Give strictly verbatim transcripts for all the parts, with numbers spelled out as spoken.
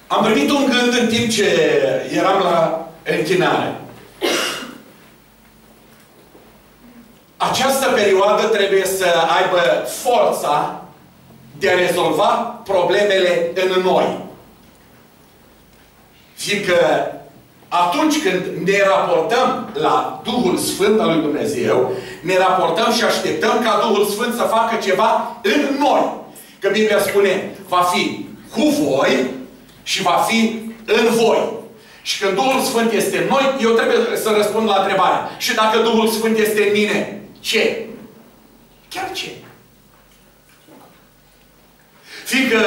Am primit un gând în timp ce eram la închinare. Această perioadă trebuie să aibă forța de a rezolva problemele în noi. Fiindcă atunci când ne raportăm la Duhul Sfânt al lui Dumnezeu, ne raportăm și așteptăm ca Duhul Sfânt să facă ceva în noi. Că Biblia spune, va fi cu voi și va fi în voi. Și când Duhul Sfânt este în noi, eu trebuie să răspund la întrebarea. Și dacă Duhul Sfânt este în mine, ce? Chiar ce? Fiindcă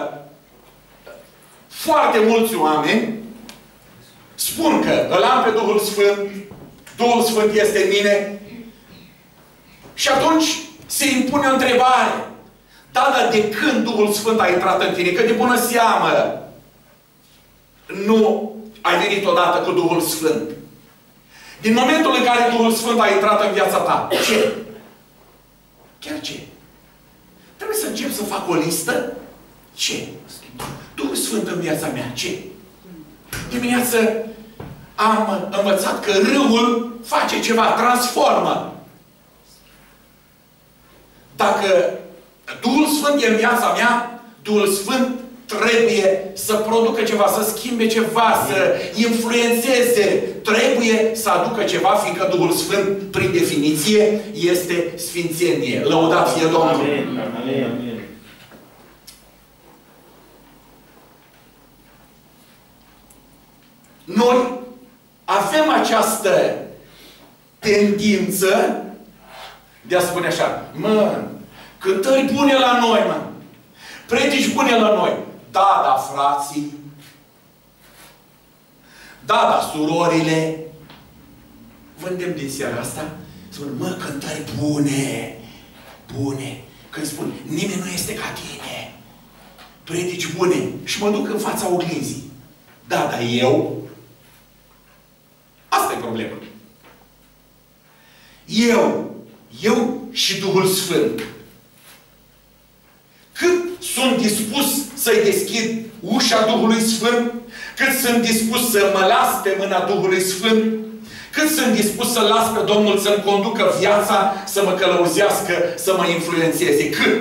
foarte mulți oameni spun că îl am pe Duhul Sfânt, Duhul Sfânt este în mine, și atunci se impune o întrebare. Da, dar de când Duhul Sfânt a intrat în tine? Că de bună seamă nu ai venit odată cu Duhul Sfânt. Din momentul în care Duhul Sfânt a intrat în viața ta, ce? Chiar ce? Trebuie să încep să fac o listă. Ce? Duhul Sfânt în viața mea, ce? Dimineață am învățat că râul face ceva, transformă. Dacă Duhul Sfânt e în viața mea, Duhul Sfânt trebuie să producă ceva, să schimbe ceva, să influențeze. Trebuie să aducă ceva, fiindcă Duhul Sfânt, prin definiție, este sfințenie. Lăudat fie Domnul! Amin. Amin. Noi avem această tendință de a spune așa, mă, cântări bune la noi, mă, predici bune la noi. Da, da, frații, da, da, surorile. Vă îndemn din seara asta, spun, mă, cântări bune, bune. Când spun, nimeni nu este ca tine, predici bune. Și mă duc în fața oglinzii. Da, dar eu, asta e problema. Eu, eu și Duhul Sfânt, cât sunt dispus să-i deschid ușa Duhului Sfânt, cât sunt dispus să mă las pe mâna Duhului Sfânt, cât sunt dispus să las pe Domnul să-mi conducă viața, să mă călăuzească, să mă influențeze. Cât?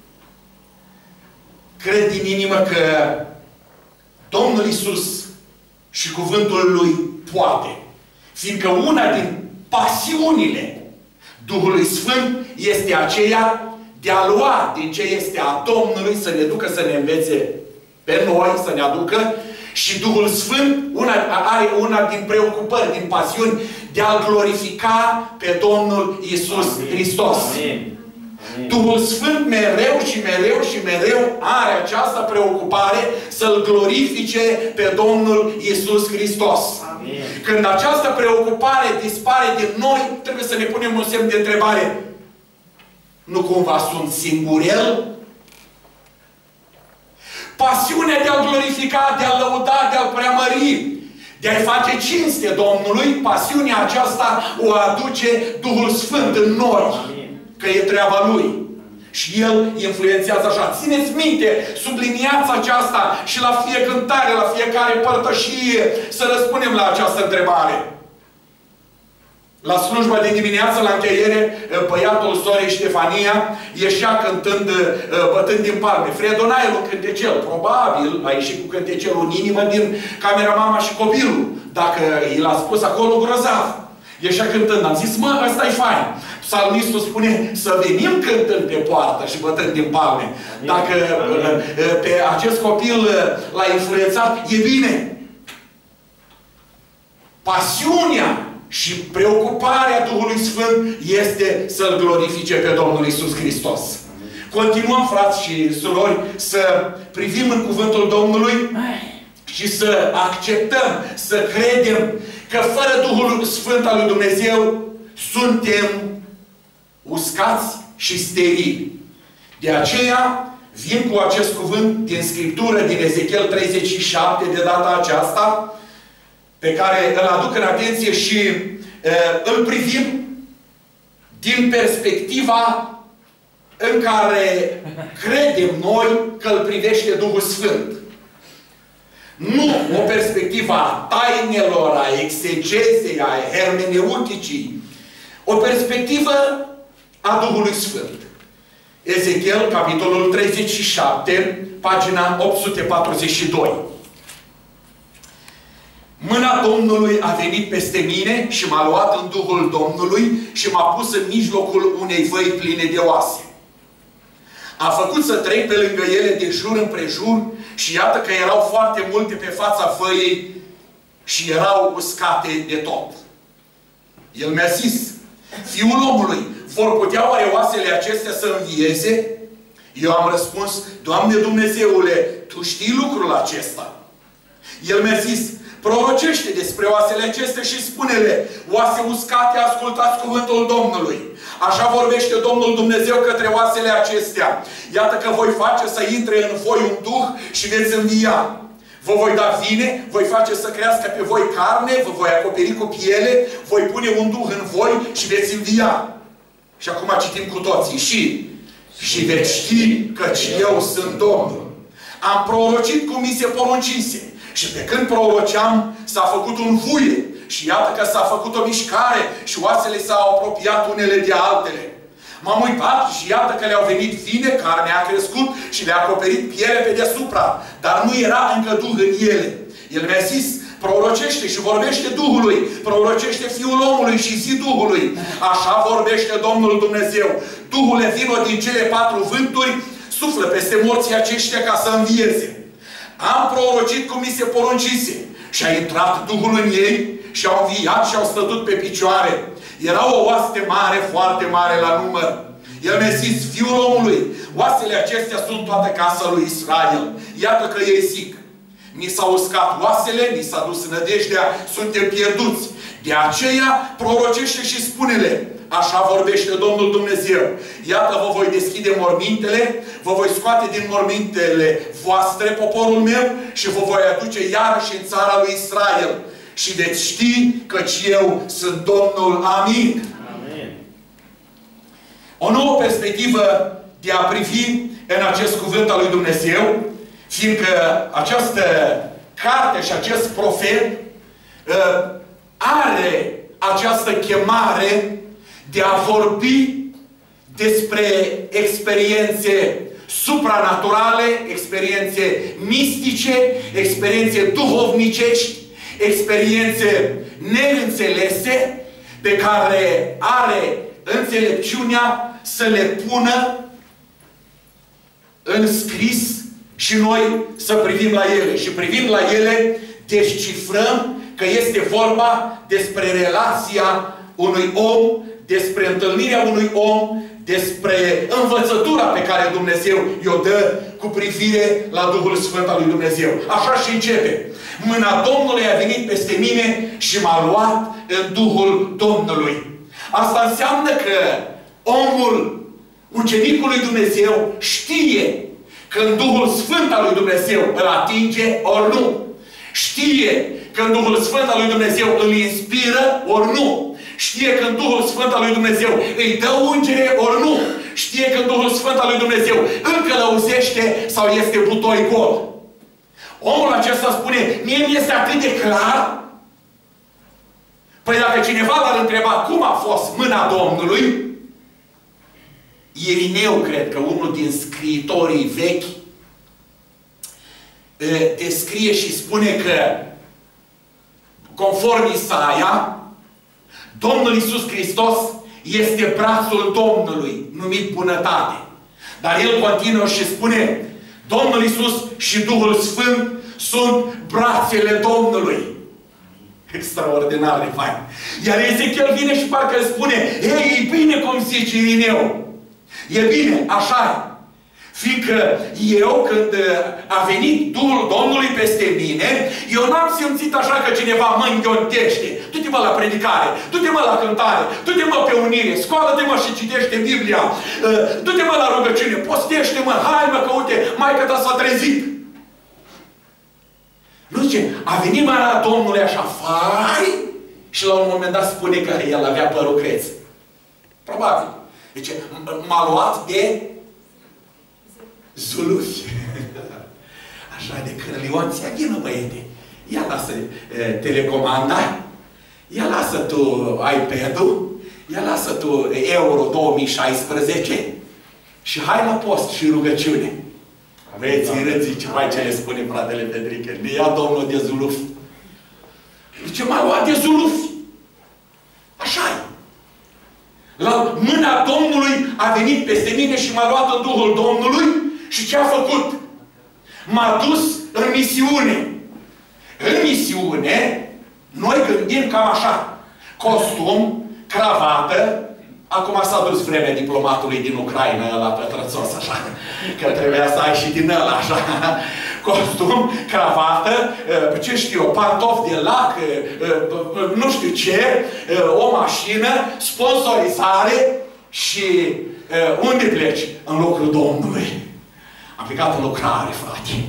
Cred din inimă că Domnul Iisus și cuvântul Lui poate. Fiindcă una din pasiunile Duhului Sfânt este aceea de a lua din ce este a Domnului, să ne ducă, să ne învețe pe noi, să ne aducă. Și Duhul Sfânt una, are una din preocupări, din pasiuni, de a-L glorifica pe Domnul Iisus Hristos. Amin. Amin. Duhul Sfânt mereu și mereu și mereu are această preocupare să-L glorifice pe Domnul Iisus Hristos. Amin. Când această preocupare dispare din noi, trebuie să ne punem un semn de întrebare. Nu cumva sunt singur El? Pasiunea de a-L glorifica, de a-L lăuda, de a-L preamări, de a-i face cinste Domnului, pasiunea aceasta o aduce Duhul Sfânt în noi. Amin. Că e treaba Lui. Și El influențează așa. Țineți minte, subliniați aceasta și la fie cântare, la fiecare părtășie, să răspundem la această întrebare. La slujba de dimineață, la încheiere, băiatul sorei Ștefania ieșea cântând, bătând din palme. Fredonael un cântecel. Probabil a ieșit cu cântecelul în inimă din camera mama și copilul. Dacă i l-a spus acolo, grozav. Ieșea cântând. Am zis, mă, ăsta e fain. Psalmistul spune să venim cântând pe poartă și bătând din palme. Amin. Dacă Amin. pe acest copil l-a influențat, e bine. Pasiunea și preocuparea Duhului Sfânt este să-L glorifice pe Domnul Iisus Hristos. Amin. Continuăm, frați și surori, să privim în cuvântul Domnului și să acceptăm, să credem că fără Duhul Sfânt al lui Dumnezeu suntem uscați și sterili. De aceea vin cu acest cuvânt din Scriptură, din Ezechiel treizeci și șapte, de data aceasta, pe care îl aduc în atenție și uh, îl privim din perspectiva în care credem noi că îl privește Duhul Sfânt. perspectiva tainelor, a exegezei, a hermeneuticii, o perspectivă a Duhului Sfânt. Ezechiel, capitolul treizeci și șapte, pagina opt sute patruzeci și doi. Mâna Domnului a venit peste mine și m-a luat în Duhul Domnului și m-a pus în mijlocul unei văi pline de oase. A făcut să trec pe lângă ele de jur împrejur și iată că erau foarte multe pe fața văii și erau uscate de tot. El mi-a zis: Fiul omului, vor putea oare oasele acestea să învieze? Eu am răspuns: Doamne Dumnezeule, Tu știi lucrul acesta. El mi-a zis: prorocește despre oasele acestea și spune-le: oase uscate, ascultați cuvântul Domnului. Așa vorbește Domnul Dumnezeu către oasele acestea. Iată că voi face să intre în voi un duh și veți învia. Vă voi da vine, voi face să crească pe voi carne, vă voi acoperi cu piele, voi pune un duh în voi și veți învia. Și acum citim cu toții. Și, și veți ști că eu sunt Domnul. Am prorocit cum mi se poruncise. Și pe când proroceam, s-a făcut un vuie. Și iată că s-a făcut o mișcare și oasele s-au apropiat unele de altele. M-am uitat și iată că le-au venit vine, carnea a crescut și le-a acoperit piele pe deasupra. Dar nu era încă Duh în ele. El mi-a zis: prorocește și vorbește Duhului, prorocește Fiul omului și zi Duhului. Așa vorbește Domnul Dumnezeu. Duhule, vino din cele patru vânturi, suflă peste morții aceștia ca să învieze. Am prorocit cum mi se poruncise. Și a intrat Duhul în ei și au înviat și au stătut pe picioare. Era o oaste mare, foarte mare la număr. El mi-a zis: Fiul omului, oasele acestea sunt toată casa lui Israel. Iată că ei zic: ni s-au uscat oasele, ni s-a dus nădejdea, suntem pierduți. De aceea prorocește și spune-le: așa vorbește Domnul Dumnezeu. Iată, vă voi deschide mormintele, vă voi scoate din mormintele voastre, poporul meu, și vă voi aduce iarăși în țara lui Israel. Și veți ști căci eu sunt Domnul. Amin. Amin. O nouă perspectivă de a privi în acest cuvânt al lui Dumnezeu, fiindcă această carte și acest profet uh, are această chemare de a vorbi despre experiențe supranaturale, experiențe mistice, experiențe duhovnicești, experiențe neînțelese, pe care are înțelepciunea să le pună în scris și noi să privim la ele. Și privind la ele, descifrăm că este vorba despre relația unui om, despre întâlnirea unui om, despre învățătura pe care Dumnezeu i-o dă cu privire la Duhul Sfânt al lui Dumnezeu. Așa și începe. Mâna Domnului a venit peste mine și m-a luat în Duhul Domnului. Asta înseamnă că omul, ucenicul lui Dumnezeu, știe când Duhul Sfânt al lui Dumnezeu îl atinge, ori nu. Știe când Duhul Sfânt al lui Dumnezeu îl inspiră, ori nu. Știe când Duhul Sfânt al lui Dumnezeu îi dă ungere, ori nu. Știe când Duhul Sfânt al lui Dumnezeu îl călăuzește sau este butoi gol. Omul acesta spune: mie mi este atât de clar. Păi dacă cineva l-ar întreba cum a fost mâna Domnului, Irineu, cred că unul din scriitorii vechi, descrie și spune că, conform Isaia, Domnul Iisus Hristos este brațul Domnului, numit bunătate. Dar el continuă și spune: Domnul Iisus și Duhul Sfânt sunt brațele Domnului. Extraordinar de fain. Iar Ezechiel vine și parcă îl spune: ei, e bine cum zice Irineu. E bine, așa e. Fiindcă eu, când a venit Duhul Domnului peste mine, eu n-am simțit așa că cineva mă înghiontește. Du-te-mă la predicare, du-te-mă la cântare, du-te-mă pe unire, scoală-te-mă și citește Biblia, du-te-mă la rugăciune, postește-mă, hai mă că uite, maică ta s-a trezit. Nu zice, a venit mâna Domnului așa, fai, și la un moment dat spune că el avea părul creț. Probabil. Deci, m-a luat de zulufi. Așa de când Lion ți-a ghină, băiete. ia lasă e, telecomanda, ia lasă tu iPad-ul, ia lasă tu Euro două mii șaisprezece și hai la post și rugăciune. Aveți râți, ce mai ce le spune fratele Petrică? Ne ia Domnul de zuluf. Zice, m-a luat de zuluf. Așa-i. La mâna Domnului a venit peste mine și m-a luat în Duhul Domnului și ce a făcut? M-a dus în misiune. În misiune, noi gândim cam așa. Costum, cravată. Acum s-a dus vremea diplomatului din Ucraina, ăla pătrățos, așa. Că trebuia să ai și din ăla, așa. Costum, cravată, ce știu eu, pantofi de lac, nu știu ce, o mașină, sponsorizare și unde pleci? În lucrul Domnului. Am plecat în lucrare, frate.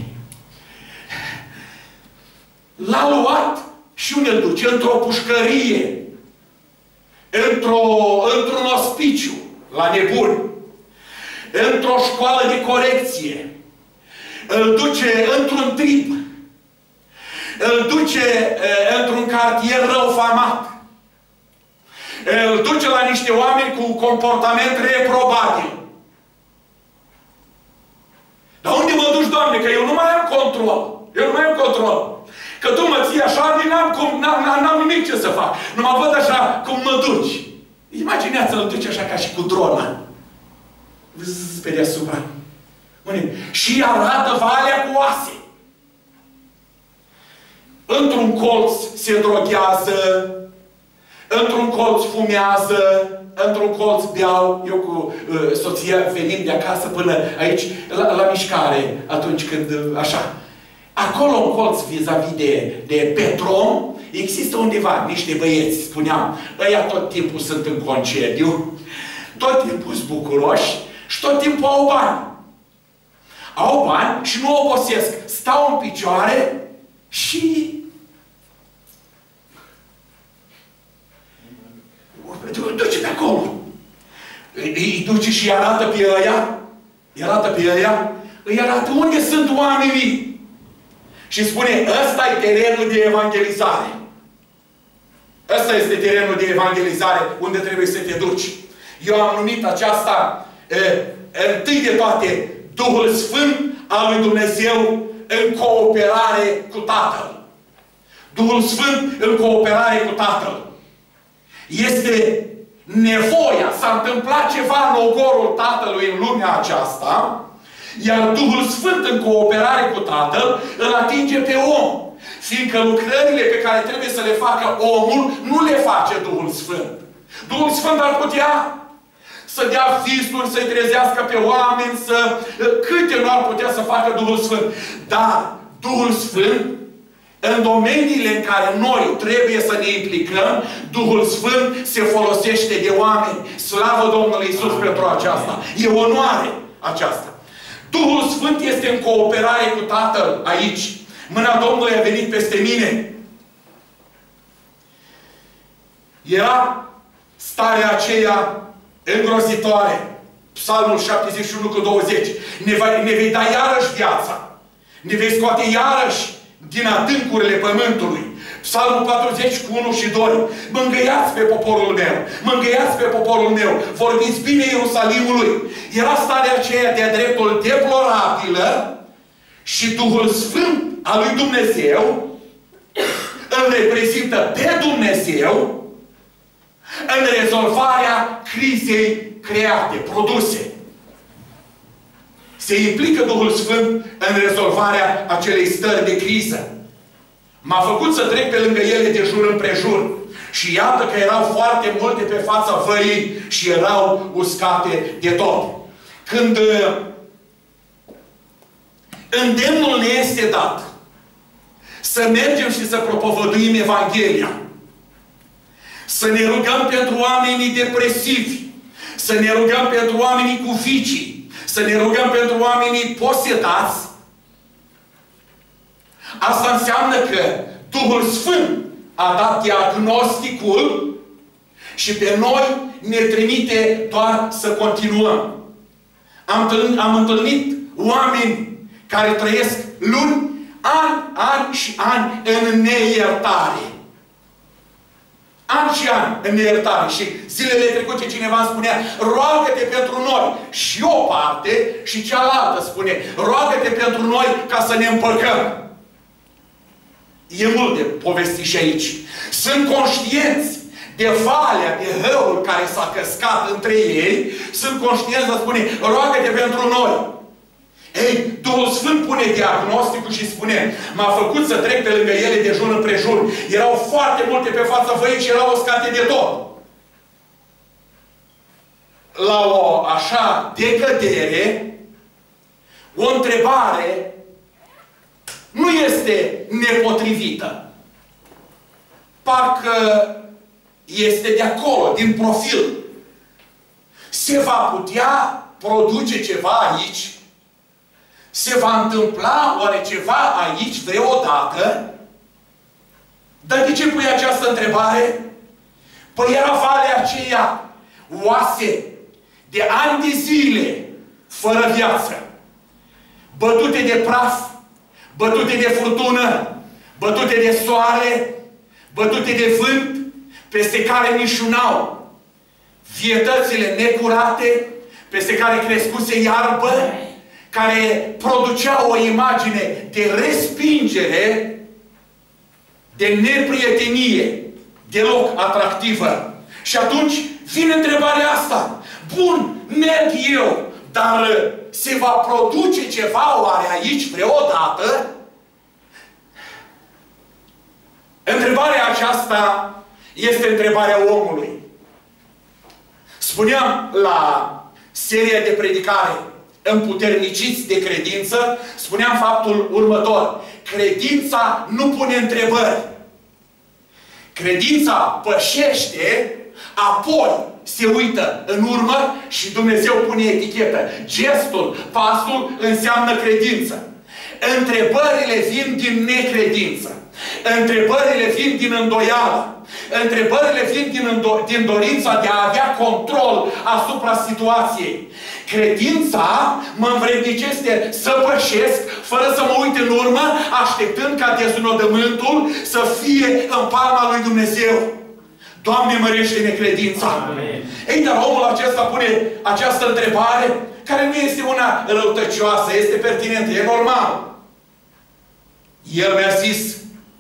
L-a luat și unde îl duce? Într-o pușcărie. Într-o, într-un ospiciu, la nebuni. Într-o școală de corecție. Îl duce într-un trip. Îl duce e, într-un cartier răufamat. Îl duce la niște oameni cu comportament reprobabil. Dar unde mă duci, Doamne? Că eu nu mai am control. Eu nu mai am control. Că tu mă ții așa, n-am nimic ce să fac. Nu mă văd așa cum mă duci. Imaginează-l, îl duci așa ca și cu drona. Vzzz, pe deasupra. Și arată valea cu oase. Într-un colț se droghează, într-un colț fumează, într-un colț beau. Eu cu uh, soția venim de acasă până aici, la, la mișcare, atunci când, uh, așa. Acolo, în colț, vis-a-vis de, de Petrom, există undeva niște băieți, spuneam, ăia tot timpul sunt în concediu, tot timpul sunt bucuroși și tot timpul au bani. Au bani și nu obosesc. Stau în picioare și... duce pe acolo. Îi duce și îi arată pe ăia, îi arată pe ăia, îi arată unde sunt oamenii. Și spune, ăsta e terenul de evangelizare. Ăsta este terenul de evangelizare unde trebuie să te duci. Eu am numit aceasta, e, întâi de toate, Duhul Sfânt al lui Dumnezeu în cooperare cu Tatăl. Duhul Sfânt în cooperare cu Tatăl. Este nevoia, s-a întâmplat ceva în ogorul Tatălui în lumea aceasta, iar Duhul Sfânt în cooperare cu Tatăl îl atinge pe om. Fiindcă lucrările pe care trebuie să le facă omul, nu le face Duhul Sfânt. Duhul Sfânt ar putea să dea visturi, să-i trezească pe oameni, să... câte nu ar putea să facă Duhul Sfânt. Dar Duhul Sfânt, în domeniile în care noi trebuie să ne implicăm, Duhul Sfânt se folosește de oameni. Slavă Domnului Iisus pentru aceasta. E onoare aceasta. Duhul Sfânt este în cooperare cu Tatăl aici. Mâna Domnului a venit peste mine. Era starea aceea îngrozitoare. Psalmul șaptezeci și unu cu douăzeci. Ne, va, ne vei da iarăși viața. Ne vei scoate iarăși din adâncurile pământului. Psalmul patruzeci cu unu și doi. Mângâiați pe poporul meu. Mângâiați pe poporul meu. Vorbiți bine Ierusalimului. Era starea aceea de-a dreptul deplorabilă și Duhul Sfânt al lui Dumnezeu îl reprezintă pe Dumnezeu în rezolvarea crizei create, produse. Se implică Duhul Sfânt în rezolvarea acelei stări de criză. M-a făcut să trec pe lângă ele de jur împrejur. Și iată că erau foarte multe pe fața văii și erau uscate de tot. Când îndemnul ne este dat să mergem și să propovăduim Evanghelia, să ne rugăm pentru oamenii depresivi, să ne rugăm pentru oamenii cu vicii, să ne rugăm pentru oamenii posedați, asta înseamnă că Duhul Sfânt a dat diagnosticul și pe noi ne trimite doar să continuăm. Am, am întâlnit oameni care trăiesc luni Ani, ani și ani în neiertare. Ani și ani în neiertare. Și zilele trecute cineva îmi spunea, roagă-te pentru noi. Și o parte și cealaltă spune, roagă-te pentru noi ca să ne împăcăm. E mult de povesti și aici. Sunt conștienți de valea, de hăul care s-a căscat între ei, sunt conștienți să spune, roagă-te pentru noi. Ei, Duhul Sfânt pune diagnosticul și spune, m-a făcut să trec pe lângă ele de jur împrejur. Erau foarte multe pe față văi și erau uscate de tot. La o așa decădere, o întrebare nu este nepotrivită. Parcă este de acolo, din profil. Se va putea produce ceva aici? Se va întâmpla oare ceva aici vreodată? Dar de ce pui această întrebare? Păi era valea aceea oase de ani de zile fără viață, bătute de praf, bătute de furtună, bătute de soare, bătute de vânt, peste care mișunau vietățile necurate, peste care crescuse iarbă, care producea o imagine de respingere, de neprietenie, deloc atractivă. Și atunci vine întrebarea asta. Bun, merg eu, dar se va produce ceva oare aici vreodată? Întrebarea aceasta este întrebarea omului. Spuneam la seria de predicare Împuterniciți de credință, spuneam faptul următor. Credința nu pune întrebări. Credința pășește, apoi se uită în urmă și Dumnezeu pune etichetă. Gestul, pasul înseamnă credință. Întrebările vin din necredință. Întrebările vin din îndoială. Întrebările vin din, din dorința de a avea control asupra situației. Credința mă învrednicește să pășesc fără să mă uit în urmă, așteptând ca deznodământul să fie în palma lui Dumnezeu. Doamne, mărește necredința! Amin. Ei, dar omul acesta pune această întrebare, care nu este una răutăcioasă, este pertinentă, e normal. El mi-a zis,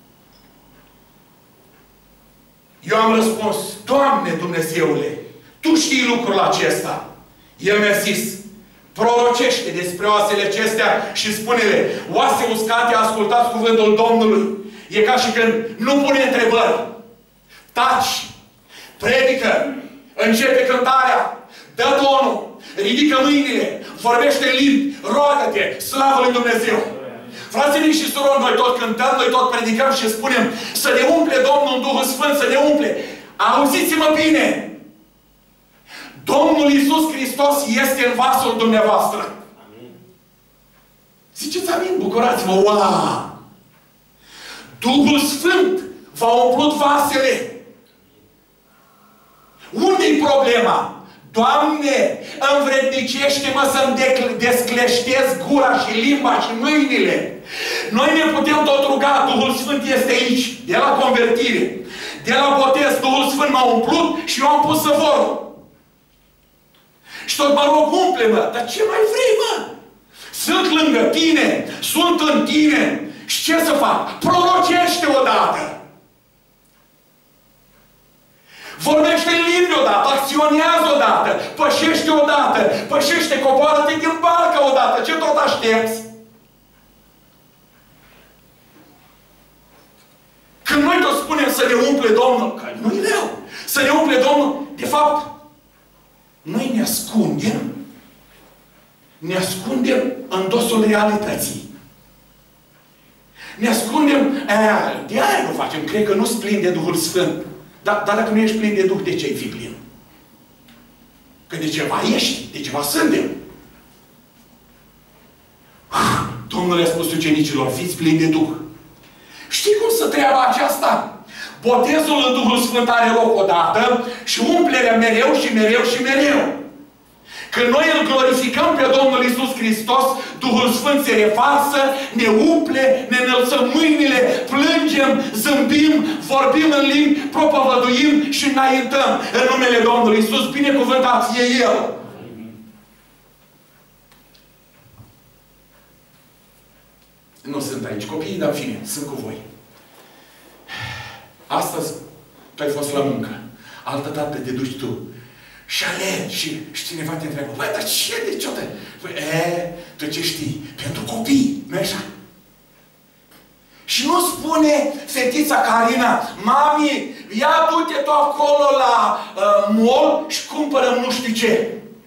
eu am răspuns, Doamne Dumnezeule, Tu știi lucrul acesta. El mi-a zis, prorocește despre oasele acestea și spune-le, oase uscate, ascultați cuvântul Domnului. E ca și când nu pune întrebări. Taci, predică, începe cântarea, dă tonul, ridică mâinile, vorbește în limbi, roagă-te, slavă lui Dumnezeu. Frații mei și surori, noi tot cântăm, noi tot predicăm și spunem să ne umple Domnul în Duhul Sfânt, să ne umple. Auziți-mă bine! Domnul Iisus Hristos este în vasul dumneavoastră. Amin. Ziceți amin, bucurați-vă! Wow! Duhul Sfânt v-a umplut vasele. Unde-i problema? Doamne, învrednicește-mă să-mi descleștez gura și limba și mâinile. Noi ne putem tot ruga, Duhul Sfânt este aici, de la convertire. De la botez, Duhul Sfânt m-a umplut și eu am pus săvorul. Și tot mă rog, umple-mă. Dar ce mai vrei, mă? Sunt lângă tine, sunt în tine. Și ce să fac? Prorocește odată. Vorbește în limbi odată, acționează odată, pășește odată, pășește, coboară-te din barcă odată. Ce tot aștepți? Când noi tot spunem să ne umple Domnul, că nu-i rău, să ne umple Domnul, de fapt, noi ne ascundem, ne ascundem în dosul realității. Ne ascundem, aia, de aia nu facem, cred că nu-s plin de Duhul Sfânt. Dar, dar dacă nu ești plin de Duh, de ce ai fi plin? Că de ceva ești, de ceva suntem. Domnul a spus ucenicilor, fiți plini de Duh. Știi cum să treaba aceasta? Botezul în Duhul Sfânt are loc odată și umplerea mereu și mereu și mereu. Când noi îl glorificăm pe Domnul Iisus Hristos, Duhul Sfânt se revarsă, ne umple, ne înălțăm mâinile, plângem, zâmbim, vorbim în limbi, propovăduim și înaintăm în numele Domnului Iisus. Binecuvântat fie El! Nu sunt aici copiii, dar în fine, sunt cu voi. Astăzi tu ai fost la muncă. Altă dată te duci tu. Și alergi și, și cineva te întreabă, băi, dar ce de ce? Păi, e, tu ce știi? Pentru copii, nu așa? Și nu spune fetița Carina, mami, ia du-te tu acolo la uh, mall și cumpără nu știu ce.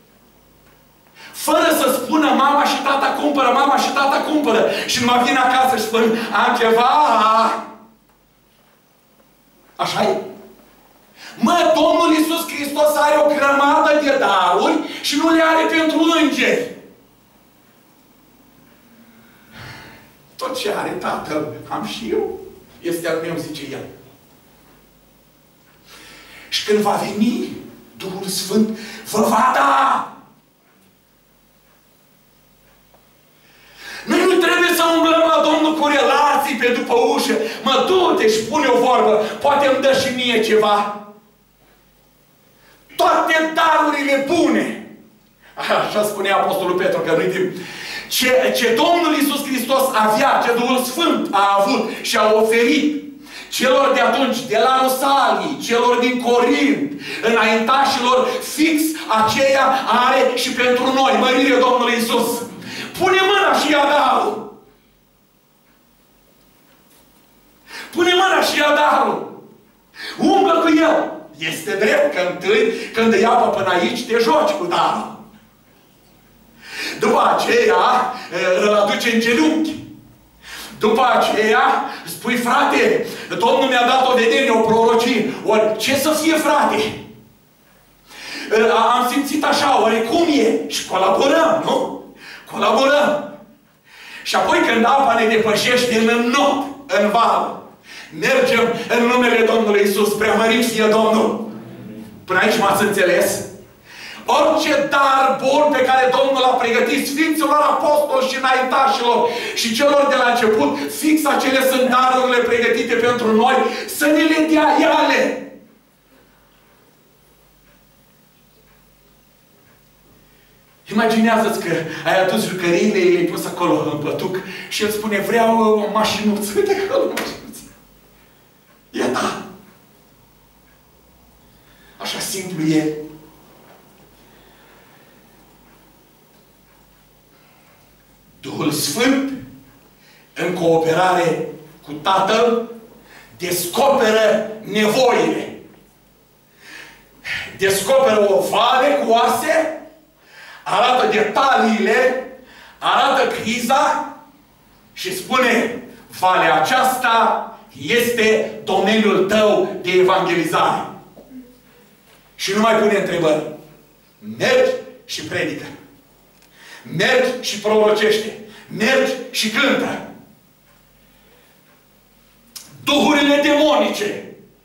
Fără să spună mama și tata cumpără, mama și tata cumpără. Și numai vin acasă și spun, am ceva. Așa e. Mă, Domnul Iisus Hristos are o grămadă de daruri și nu le are pentru îngeri. Tot ce are Tatăl, am și eu. Este al meu, zice El. Și când va veni Duhul Sfânt, vă va da. Noi nu trebuie să umblăm la Domnul cu relații pe după ușă. Mă, du-te și pune o vorbă. Poate îmi dă și mie ceva. Toate darurile bune. Așa spunea Apostolul Petru, că nu-i timp. Ce, ce Domnul Iisus Hristos avea, ce Duhul Sfânt a avut și a oferit celor de atunci, de la Rosalii, celor din Corint, înaintașilor, fix aceea are și pentru noi. Mărire Domnului Iisus. Pune mâna și ia darul. Pune mâna și ia darul. Umblă cu el. Este drept că întâi, când îi apă până aici, te joci cu darul. După aceea, îl aduce în genunchi. După aceea, spui, frate, Domnul mi-a dat o vedenie, o prorocie. Ori, ce să fie, frate? Am simțit așa, oare cum e? Și colaborăm, nu? Colaborăm. Și apoi când apa ne depășește în not, în val, mergem în numele Domnului Iisus. Preamărit fie Domnul. Până aici m-ați înțeles? Orice dar bun pe care Domnul l-a pregătit Sfinților Apostoli și înaintașilor și celor de la început, fix acele sunt darurile pregătite pentru noi, să ne le dea ele. Imaginează-ți că ai adus jucăriile, le-ai pus acolo în pătuc și el spune, vreau o mașinuță. Uite acolo o mașinuță. E ta. Așa simplu e. Duhul Sfânt, în cooperare cu Tatăl, descoperă nevoile. Descoperă o vale cu oase, arată detaliile, arată criza și spune, valea aceasta este domeniul tău de evangelizare. Și nu mai pune întrebări. Mergi și predică. Mergi și prorocește. Mergi și cântă. Duhurile demonice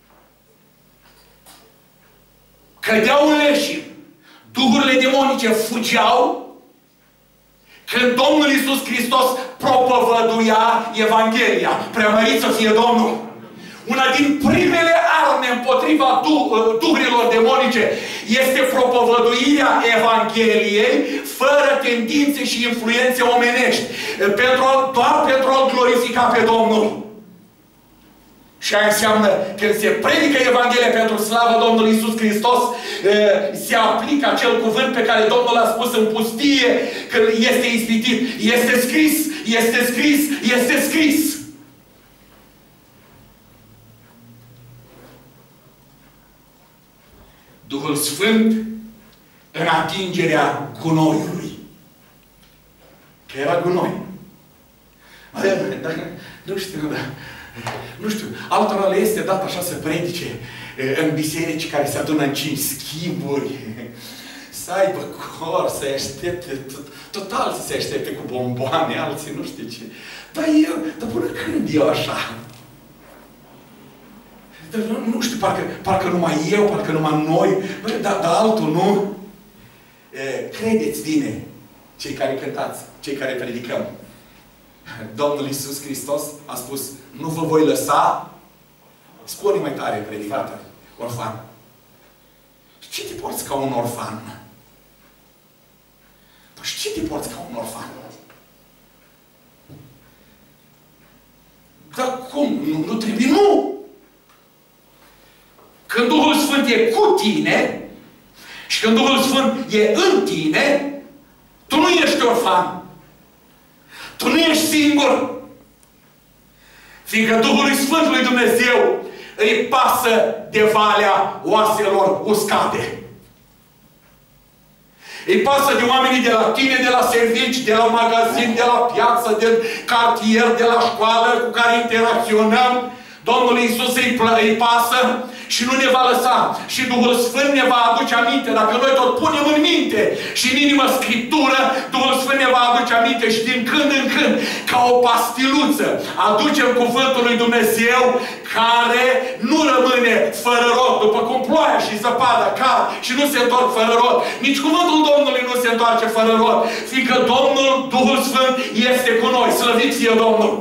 cădeau în leșin. Duhurile demonice fugeau când Domnul Iisus Hristos propovăduia Evanghelia. Preamărit să fie Domnul! Una din primele arme împotriva du duhurilor demonice este propovăduirea Evangheliei fără tendințe și influențe omenești. Pentru a, doar pentru a-L glorifica pe Domnul. Și aia înseamnă când se predică Evanghelia pentru slavă Domnului Iisus Hristos, se aplică acel cuvânt pe care Domnul l-a spus în pustie când este ispitit. Este scris, este scris, este scris. Duhul Sfânt în atingerea gunoiului. Că era gunoi. Dar, nu știu, dar, nu știu, altora le este dat așa să predice în biserici care se adună în cinci schimburi, să aibă cor, să aștepte, tot alții se aștepte cu bomboane, alții nu știu ce. Dar eu, dar până când eu așa? Dar nu, nu știu, parcă, parcă numai eu, parcă numai noi, dar, dar altul nu. credeți bine, cei care cântați, cei care predicăm. Domnul Iisus Hristos a spus, nu vă voi lăsa, spune mai tare, predicator, orfan. Ce te porți ca un orfan? Păi ce te porți ca un orfan? Dar cum? Nu, nu trebuie? Nu! Când Duhul Sfânt e cu tine și când Duhul Sfânt e în tine, tu nu ești orfan. Tu nu ești singur. Fiindcă Duhului Sfânt lui Dumnezeu îi pasă de valea oaselor uscate. Îi pasă de oamenii de la tine, de la servici, de la magazin, de la piață, de cartier, de la școală cu care interacționăm. Domnul Iisus îi, îi pasă și nu ne va lăsa. Și Duhul Sfânt ne va aduce aminte. Dacă noi tot punem în minte și în inimă Scriptură, Duhul Sfânt ne va aduce aminte și din când în când, ca o pastiluță, aducem cuvântul lui Dumnezeu care nu rămâne fără rod, după cum ploaia și zăpada cad și nu se întorc fără rod. Nici cuvântul Domnului nu se întoarce fără rod, fiindcă Domnul, Duhul Sfânt, este cu noi. Slăvit fie Domnul!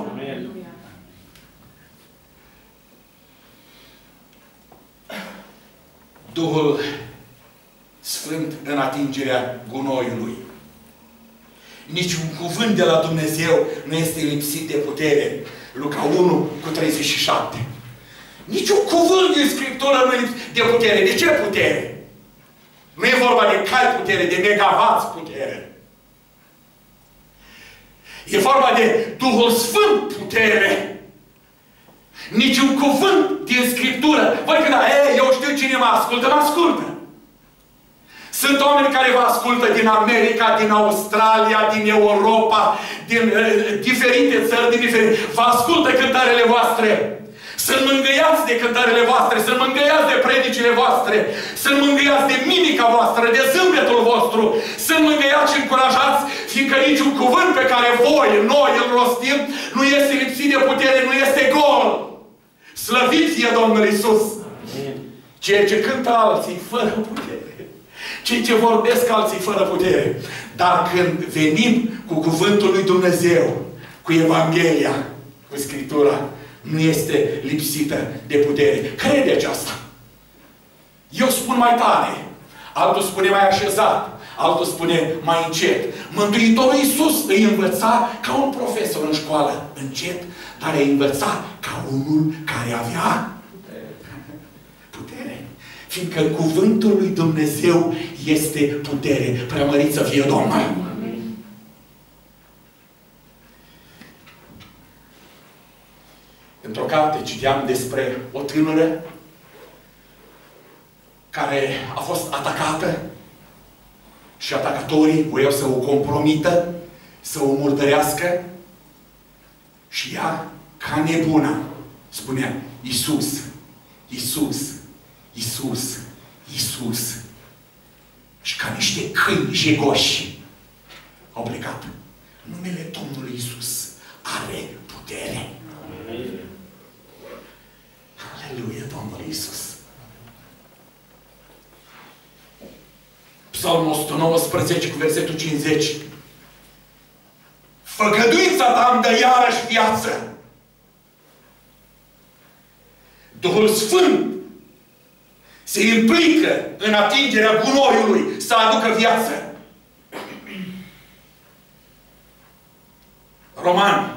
Duhul Sfânt în atingerea gunoiului. Niciun cuvânt de la Dumnezeu nu este lipsit de putere. Luca unu cu treizeci și șapte. Niciun cuvânt din Scriptură nu e lipsit de putere. De ce putere? Nu e vorba de cai putere, de megavați putere. E vorba de Duhul Sfânt putere. Niciun cuvânt din Scriptură. Voi când, ei, eu știu cine mă ascultă, mă ascultă. Sunt oameni care vă ascultă din America, din Australia, din Europa, din uh, diferite țări, din diferite... Vă ascultă cântările voastre. Sunt mângâiați de cântările voastre, sunt mângâiați de predicile voastre, sunt mângâiați de mimica voastră, de zâmbetul vostru, sunt mângâiați și încurajați, fiindcă niciun cuvânt pe care voi, noi, îl rostim, nu este lipsit de putere, nu este gol. Slăvit fie Domnul Iisus! Ceea ce cântă alții fără putere. Ceea ce vorbesc alții fără putere. Dar când venim cu cuvântul lui Dumnezeu, cu Evanghelia, cu Scriptura, nu este lipsită de putere. Crede aceasta. Eu spun mai tare. Altul spune mai așezat. Altul spune mai încet. Mântuitorul Iisus îi învăța ca un profesor în școală. Încet, dar îi învăța ca unul care avea putere. Fiindcă cuvântul lui Dumnezeu este putere. Preamărit să fie Domnul. Într-o carte citeam despre o tânără care a fost atacată și atacatorii voiau să o compromită, să o murdărească și ea, ca nebuna, spunea Iisus, Iisus, Iisus, Iisus. Și ca niște câini jegoși au plecat. Numele Domnului Iisus are putere. Aleluia, Domnul Iisus. Psalmul o sută nouăsprezece cu versetul cincizeci. Făgăduința ta îmi dă iarăși viață. Duhul Sfânt se implică în atingerea gunoiului să aducă viață. Romani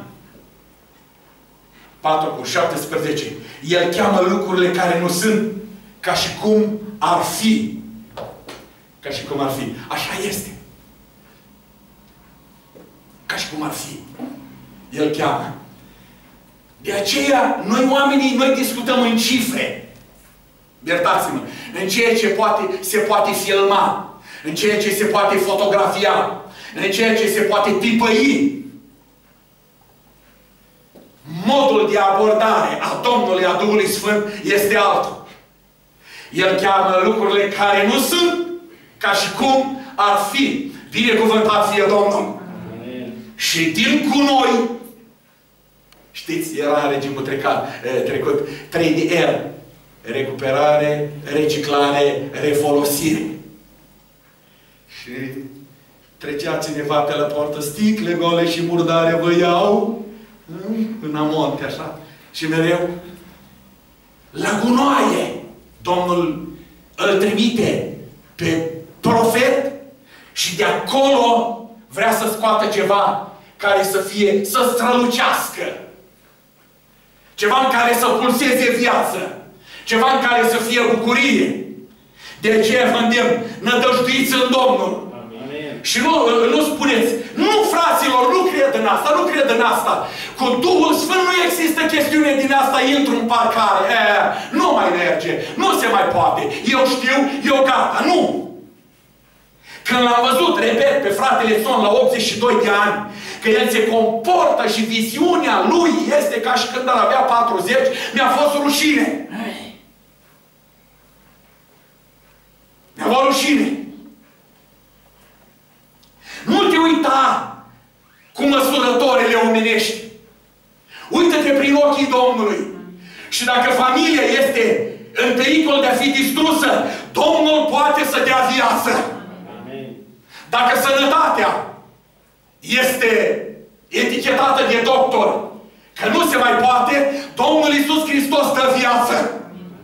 patru cu șaptesprezece. El cheamă lucrurile care nu sunt ca și cum ar fi. Ca și cum ar fi. Așa este. Ca și cum ar fi. El cheamă. De aceea, noi oamenii, noi discutăm în cifre. Iertați-mă. În ceea ce poate, se poate filma. În ceea ce se poate fotografia. În ceea ce se poate tipăi. Modul de abordare a Domnului, a Duhului Sfânt, este altul. El cheamă lucrurile care nu sunt ca și cum ar fi. Binecuvântat fie Domnul. Amen. Și din cu noi, știți, era în regimul trecut, trecut trei D R. Recuperare, reciclare, refolosire. Și trecea cineva pe la poartă, sticle gole și murdare vă iau în amonte, așa. Și mereu la gunoaie Domnul îl trimite pe profet și de acolo vrea să scoată ceva care să fie, să strălucească. Ceva în care să pulseze viață. Ceva în care să fie bucurie. De aceea vă îndemn, nădăjduiți în Domnul. Amin. Și nu, nu spuneți, nu fraților, nu cred în asta, nu cred în asta. Cu Duhul Sfânt nu există chestiune din asta, intru în parcare. E, nu mai merge, nu se mai poate. Eu știu, eu gata, nu. Când l-am văzut, repet, pe fratele Son la optzeci și doi de ani, că el se comportă și viziunea lui este ca și când ar avea patruzeci, mi-a fost rușine. Mi-a fost rușine. Nu te uita cu măsurătorile omenești. Uită-te prin ochii Domnului. Și dacă familia este în pericol de a fi distrusă, Domnul poate să dea viață. Dacă sănătatea este etichetată de doctor, că nu se mai poate, Domnul Iisus Hristos dă viață.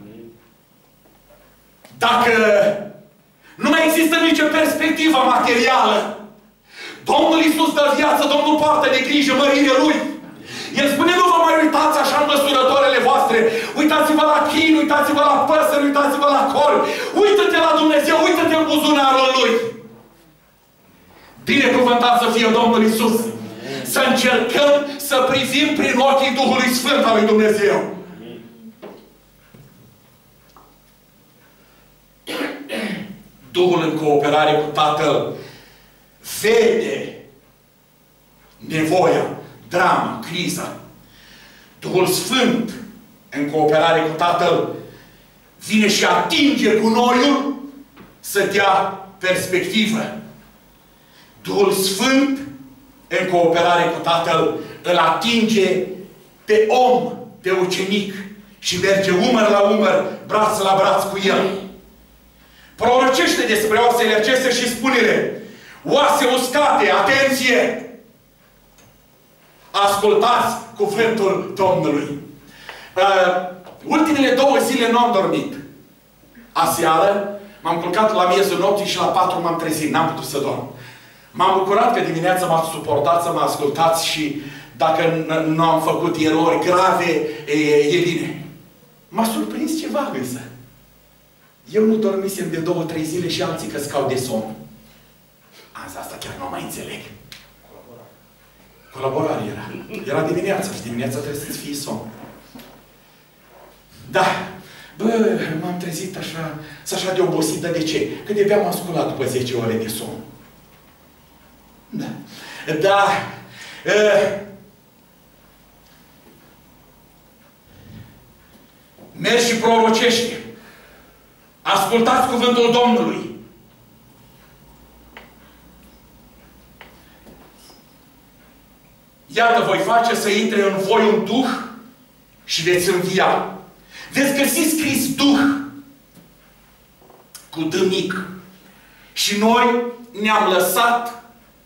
Dacă nu mai există nicio perspectivă materială, Domnul Iisus dă viață, Domnul poartă de grijă mărirea Lui. El spune, nu vă mai uitați așa în măsurătoarele voastre. Uitați-vă la chin, uitați-vă la păsări, uitați-vă la cori. Uită-te la Dumnezeu, uită-te în buzunarul Lui. Binecuvântat să fie Domnul Iisus. Să încercăm să privim prin ochii Duhului Sfânt al lui Dumnezeu. Duhul în cooperare cu Tatăl vede nevoia, drama, criza. Duhul Sfânt în cooperare cu Tatăl vine și atinge gunoiul să dea perspectivă. Duhul Sfânt în cooperare cu Tatăl îl atinge pe om, pe ucenic și merge umăr la umăr, braț la braț cu el. Prorocește despre oasele acestea și spune-le: oase uscate, atenție! Ascultați cuvântul Domnului. Uh, ultimele două zile nu am dormit. Aseară m-am culcat la miezul nopții și la patru m-am trezit. N-am putut să dorm. M-am bucurat că dimineața m-ați suportat să mă ascultați și dacă nu am făcut erori grave, e, e bine. M-a surprins ceva însă. Eu nu dormisem de două, trei zile și alții că scau de somn. Azi asta chiar nu mai înțeleg. Colaborare era. Era dimineața și dimineața trebuie să-ți fie somn. Da. Bă, m-am trezit așa, așa de obosit. Dar de ce? Că de-abia m-am sculat după zece ore de somn. Da. Da. Uh, mergi și prorocește. Ascultați cuvântul Domnului. Iată, voi face să intre în voi un Duh și veți învia. Veți găsi scris Duh cu D mic. Și noi ne-am lăsat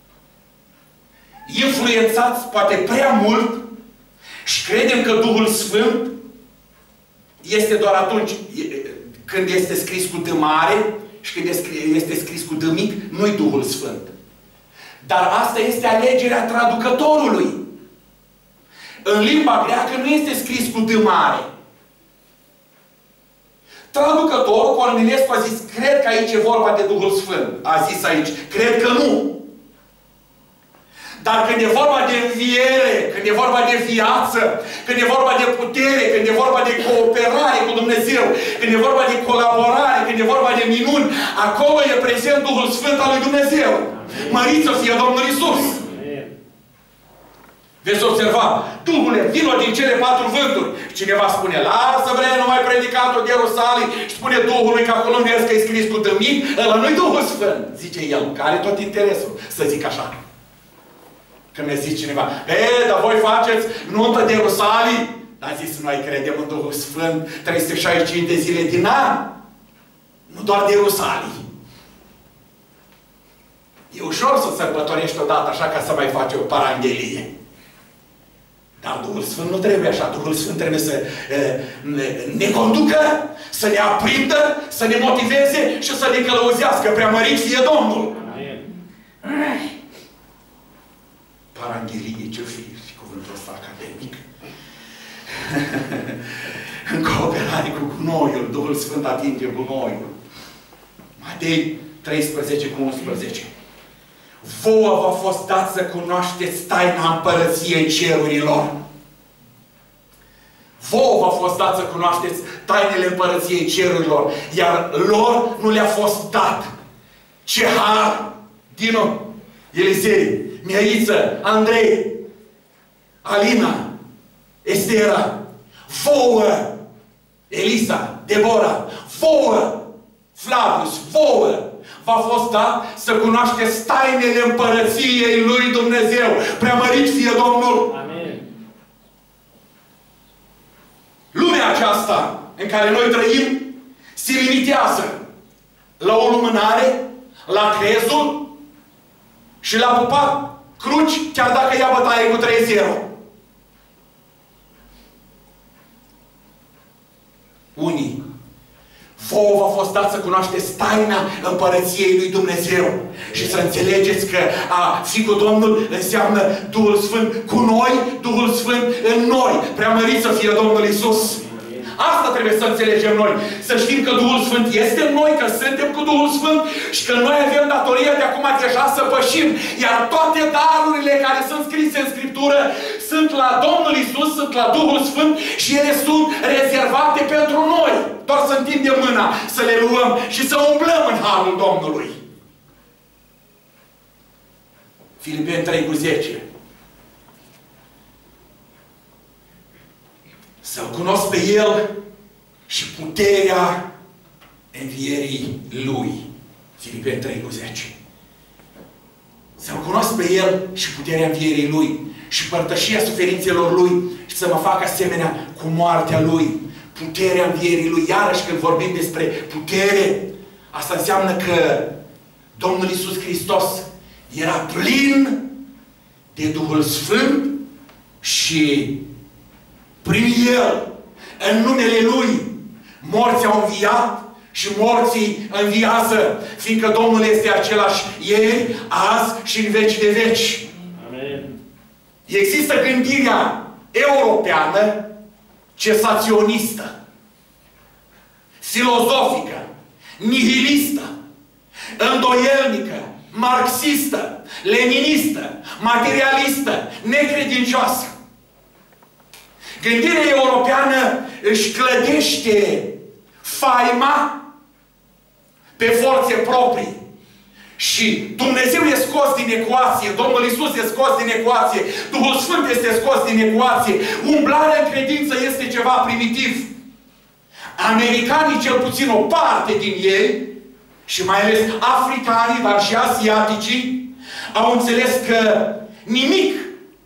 influențați poate prea mult și credem că Duhul Sfânt este doar atunci când este scris cu D mare și când este scris cu D mic, nu-i Duhul Sfânt. Dar asta este alegerea traducătorului. În limba greacă nu este scris cu D mare. Traducătorul, Cornilescu, a zis, cred că aici e vorba de Duhul Sfânt. A zis aici, cred că nu. Dar când e vorba de înviere, când e vorba de viață, când e vorba de putere, când e vorba de cooperare cu Dumnezeu, când e vorba de colaborare, când e vorba de minuni, acolo e prezent Duhul Sfânt al lui Dumnezeu. Măriți să fie Domnul Iisus! Veți observa, Duhule, vino din cele patru vânturi. Cineva spune, lasă bre, nu mai predicatul de Ierusalim, și spune Duhului că acolo nu vezi că e scris cu D mic, ăla nu-i Duhul Sfânt. Zice el, că are tot interesul să zic așa. Când mi-a zis cineva, e, dar voi faceți nuntă de Ierusalim? Dar zis, noi credem în Duhul Sfânt trei sute șaizeci și cinci de zile din an. Nu doar de Ierusalim. E ușor să sărbătorești odată așa ca să mai faci o paranghelie. Dar Duhul Sfânt nu trebuie așa. Duhul Sfânt trebuie să ne conducă, să ne aprindă, să ne motiveze și să ne călăuzească. Preamărit fie Domnul! Amen. Paranghelie, ce-o fi și cuvântul ăsta academic. În cooperare cu gunoiul, Duhul Sfânt atinge gunoiul. Matei treisprezece cu unsprezece. Vouă v-a fost dat să cunoașteți taina împărăției cerurilor. Vouă v-a fost dat să cunoașteți tainele împărăției cerurilor, iar lor nu le-a fost dat. Ce har! Dinu, Elisei, Miaiță, Andrei, Alina, Estera, vouă, Elisa, Debora, vouă, Flavius, vouă, v-a fost dat să cunoașteți tainele împărăției lui Dumnezeu. Preamărit fie Domnul! Amin. Lumea aceasta în care noi trăim se limitează la o lumânare, la crezul și la pupat cruci, chiar dacă ia bătaie cu trei zero. Unii. Vouă v-a fost dat să cunoașteți taina împărăției lui Dumnezeu. Și să înțelegeți că a fi cu Domnul înseamnă Duhul Sfânt cu noi, Duhul Sfânt în noi. Preamărit să fie Domnul Iisus. Asta trebuie să înțelegem noi. Să știm că Duhul Sfânt este în noi, că suntem cu Duhul Sfânt și că noi avem datoria de acum deja să pășim. Iar toate darurile care sunt scrise în Scriptură sunt la Domnul Iisus, sunt la Duhul Sfânt și ele sunt rezervate pentru noi. Doar să întindem mâna, să le luăm și să umblăm în harul Domnului. Filipeni trei cu zece. Să-L cunosc pe El și puterea învierii Lui. Filipeni trei cu zece. Să-L cunosc pe El și puterea învierii Lui și părtășia suferințelor Lui și să mă fac asemenea cu moartea Lui. Puterea învierii Lui. Iarăși când vorbim despre putere, asta înseamnă că Domnul Iisus Hristos era plin de Duhul Sfânt și prin El, în numele Lui, morții au înviat și morții înviază, fiindcă Domnul este același ieri, azi și în veci de veci. Amen. Există gândirea europeană, cesaționistă, filozofică, nihilistă, îndoielnică, marxistă, leninistă, materialistă, necredincioasă. Gândirea europeană își clădește faima pe forțe proprii. Și Dumnezeu e scos din ecuație, Domnul Iisus e scos din ecuație, Duhul Sfânt este scos din ecuație, umblarea în credință este ceva primitiv. Americanii, cel puțin o parte din ei, și mai ales africanii, dar și asiaticii, au înțeles că nimic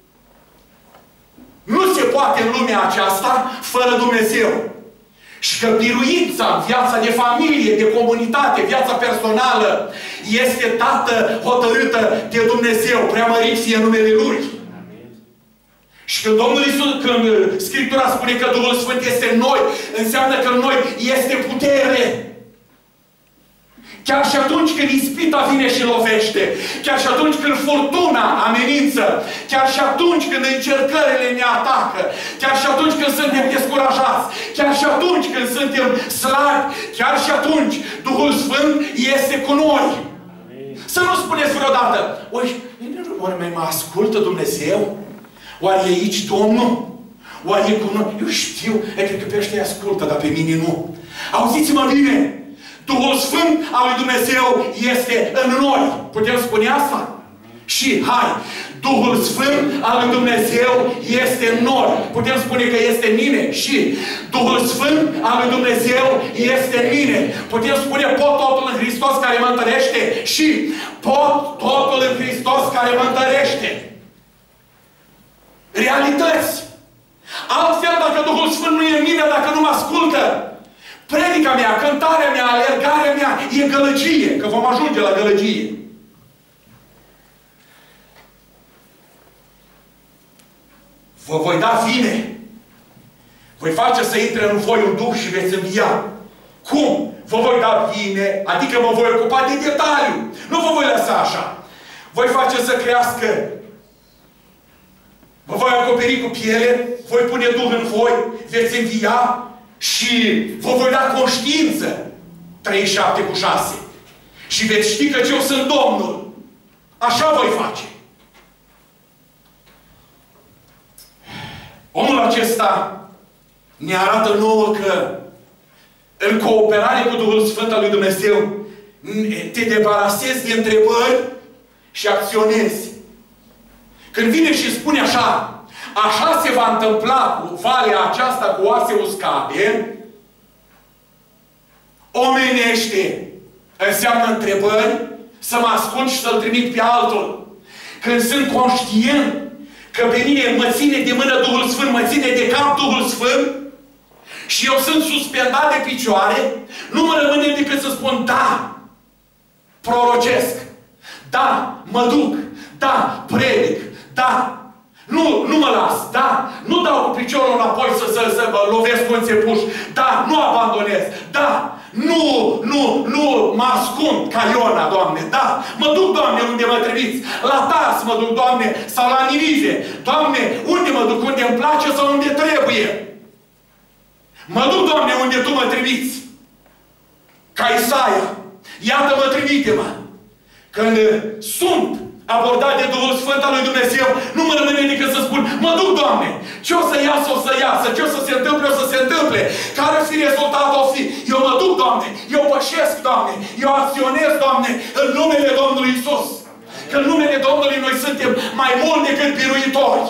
nu se poate în lumea aceasta fără Dumnezeu. Și că biruința, viața de familie, de comunitate, viața personală, este dată, hotărâtă de Dumnezeu. Preamărit fie numele Lui. Amin. Și când Domnul Iisus, când Scriptura spune că Duhul Sfânt este în noi, înseamnă că în noi este putere. Chiar și atunci când ispita vine și lovește, chiar și atunci când furtuna amenință, chiar și atunci când încercările ne atacă, chiar și atunci când suntem descurajați, chiar și atunci când suntem slabi, chiar și atunci Duhul Sfânt este cu noi. Amin. Să nu spuneți vreodată, oi, oare mai mă ascultă Dumnezeu? Oare e aici Domnul? Oare e cu noi? Eu știu, e cred că pe ăștia ascultă, dar pe mine nu. Auziți-mă bine! Duhul Sfânt al lui Dumnezeu este în noi. Putem spune asta? Și, hai, Duhul Sfânt al lui Dumnezeu este în noi. Putem spune că este în mine. Și Duhul Sfânt al lui Dumnezeu este în mine. Putem spune pot totul în Hristos care mă întărește. Și pot totul în Hristos care mă întărește. Realități. Altfel, dacă Duhul Sfânt nu e în mine, dacă nu mă ascultă, predica mea, cântarea mea, alergarea mea e gălăgie, că vom ajunge la gălăgie. Vă voi da vine. Voi face să intre în voi un duh și veți învia. Cum? Vă voi da vine, adică mă voi ocupa de detaliu. Nu vă voi lăsa așa. Voi face să crească. Vă voi acoperi cu piele, voi pune Duh în voi, veți învia și vă voi da conștiință. treizeci și șapte cu șase. Și veți ști că eu sunt Domnul. Așa voi face. Omul acesta ne arată nouă că în cooperare cu Duhul Sfânt al lui Dumnezeu te debarasezi de întrebări și acționezi. Când vine și spune așa, așa se va întâmpla cu valea aceasta cu oase uscate, omenește înseamnă întrebări, să mă ascund și să-l trimit pe altul. Când sunt conștient că pe mine mă ține de mână Duhul Sfânt, mă ține de cap Duhul Sfânt și eu sunt suspendat de picioare, nu mă rămâne decât să spun da, prorocesc, da, mă duc, da, predic, da, nu, nu mă las, da, nu dau cu piciorul înapoi să, să, să mă lovesc cu înțepuș, da, nu abandonez, da, nu, nu, nu mă ascund ca Iona, Doamne, da, mă duc, Doamne, unde mă trimiți, la Tars mă duc, Doamne, sau la Ninive, Doamne, unde mă duc, unde îmi place sau unde trebuie. Mă duc, Doamne, unde Tu mă trimiți. Ca Isaia, iată-mă, trimite-mă. Când sunt abordat de Duhul Sfânt al lui Dumnezeu, nu mă rămâne decât să spun, mă duc, Doamne, ce o să iasă, o să iasă, ce o să se întâmple, o să se întâmple, care o fi rezultatul, o fi. Eu mă duc, Doamne, eu pășesc, Doamne, eu acționez, Doamne, în numele Domnului Iisus. Că în numele Domnului noi suntem mai mult decât biruitori.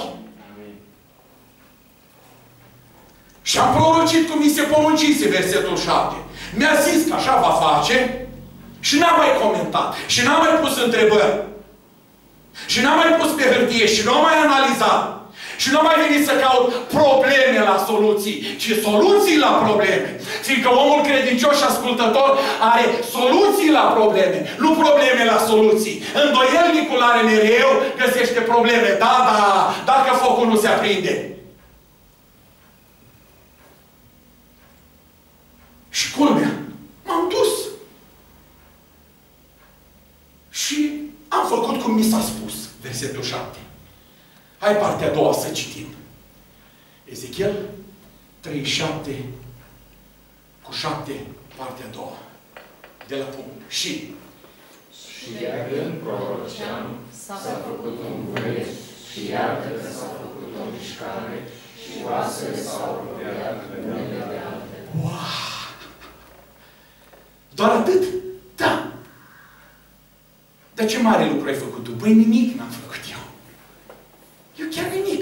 Și am prorocit cum mi se poruncise, versetul șapte. Mi-a zis că așa va face și n-am mai comentat. Și n-am mai pus întrebări. Și n-am mai pus pe hârtie și n-am mai analizat. Și nu am mai venit să caut probleme la soluții, ci soluții la probleme. Fiindcă omul credincios și ascultător are soluții la probleme, nu probleme la soluții. Îndoielnicul are mereu, găsește probleme. Da, da, dacă focul nu se aprinde. Și culmea, m-am dus. Și am făcut cum mi s-a spus. Versetul șapte. Hai partea a doua să citim. Ezechiel treizeci și șapte cu șapte, partea a doua. De la punct. Și. Și iarănd proroceam, s-a făcut un vârf și iată că s-a făcut o mișcare și oasele s-au apropiat unele de altele. Wow! Doar atât? Da. Dar ce mare lucru ai făcut tu? Băi, nimic n-am făcut eu. Eu chiar nimic.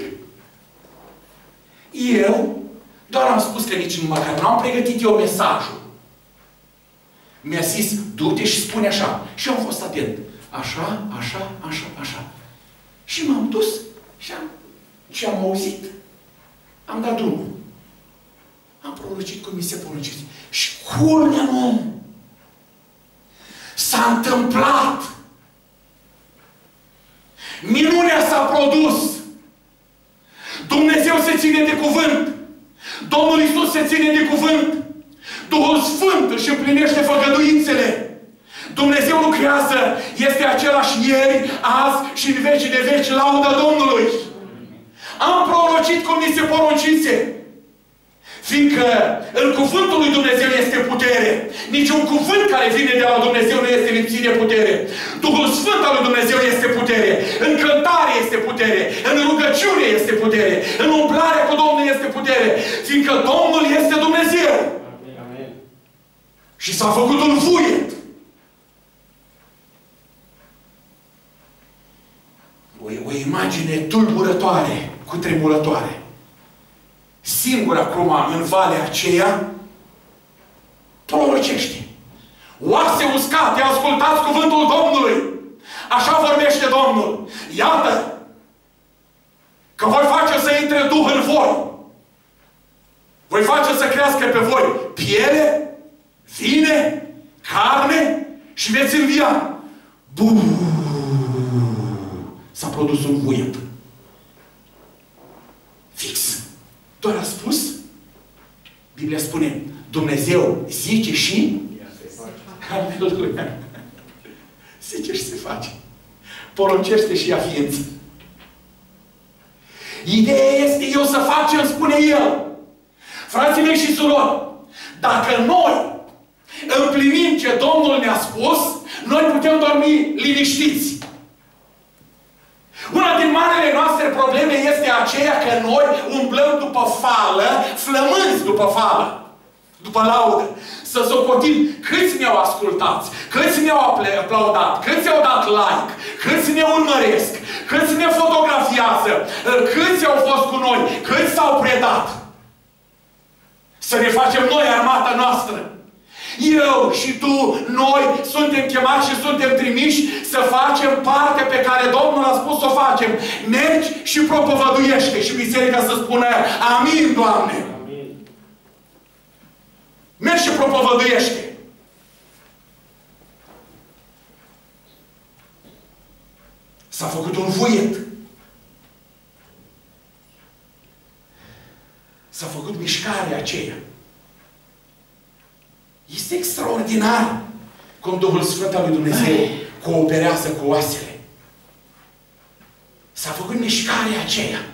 Eu doar am spus că nici măcar nu am pregătit eu mesajul. Mi-a zis, du-te și spune așa. Și am fost atent. Așa, așa, așa, așa. Și m-am dus și am, și am auzit. Am dat drumul. Am prorocit cum mi se porunci. Și culmea, mă! S-a întâmplat! Minunea s-a produs! Dumnezeu se ține de cuvânt! Domnul Iisus se ține de cuvânt! Duhul Sfânt își împlinește făgăduințele! Dumnezeu lucrează! Este același ieri, azi și în vecii de veci, laudă Domnului! Am prorocit cum mi se poruncise! Fiindcă în cuvântul lui Dumnezeu este putere. Niciun cuvânt care vine de la Dumnezeu nu este lipsit de putere. Duhul Sfânt al lui Dumnezeu este putere. În cântare este putere. În rugăciune este putere. În umblarea cu Domnul este putere. Fiindcă Domnul este Dumnezeu. Amin. Și s-a făcut un vuiet. O, o imagine tulburătoare, cutremurătoare. Singur acum, în valea aceea, prorocește. Oase uscate, ascultați cuvântul Domnului. Așa vorbește Domnul. Iată că voi face să intre Duh în voi. Voi face să crească pe voi piele, vine, carne și veți învia. Buuu! S-a produs un vuiet. Doar a spus? Biblia spune, Dumnezeu zice și... Aleluia! Zice și se face. Poruncește și ia ființă. Ideea este eu să fac ce îmi spune El. Frații mei și surori, dacă noi împlinim ce Domnul ne-a spus, noi putem dormi liniștiți. Una din marile noastre probleme este aceea că noi umblăm după fală, flămânzi după fală, după laudă. Să socotim câți ne-au ascultat, câți ne-au aplaudat, câți au dat like, câți ne urmăresc, câți ne fotografiază, câți au fost cu noi, câți s-au predat. Să ne facem noi armata noastră. Eu și tu, noi suntem chemați și suntem trimiși să facem partea pe care Domnul a spus să o facem. Mergi și propovăduiește și biserica să spună Amin, Doamne! Amin. Mergi și propovăduiește. S-a făcut un vuiet. S-a făcut mișcarea aceea. Este extraordinar cum Duhul Sfânt al lui Dumnezeu cooperează cu oasele. S-a făcut mișcarea aceea.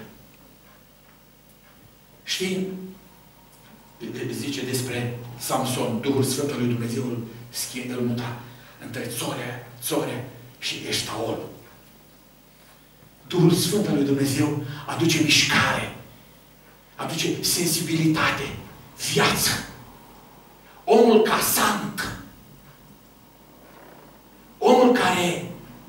Știi? Zice despre Samson, Duhul Sfânt al lui Dumnezeu îl schimbă, îl muta între țore, țore și Eștaol. Duhul Sfânt al lui Dumnezeu aduce mișcare, aduce sensibilitate, viață. Omul casant, omul care